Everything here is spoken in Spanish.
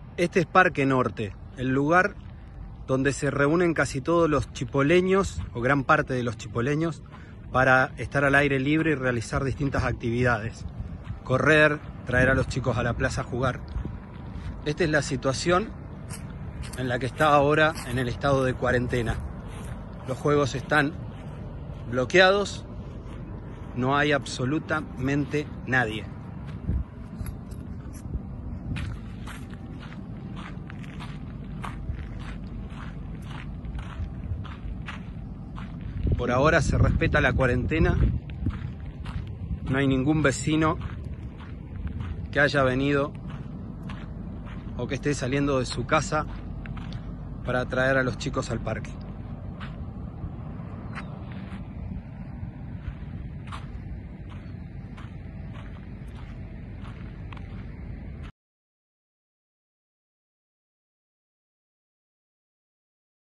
Este es Parque Norte, el lugar donde se reúnen casi todos los chipoleños, o gran parte de los chipoleños, para estar al aire libre y realizar distintas actividades. Correr, traer a los chicos a la plaza a jugar. Esta es la situación en la que está ahora en el estado de cuarentena. Los juegos están bloqueados, no hay absolutamente nadie. Por ahora se respeta la cuarentena, no hay ningún vecino que haya venido o que esté saliendo de su casa para traer a los chicos al parque.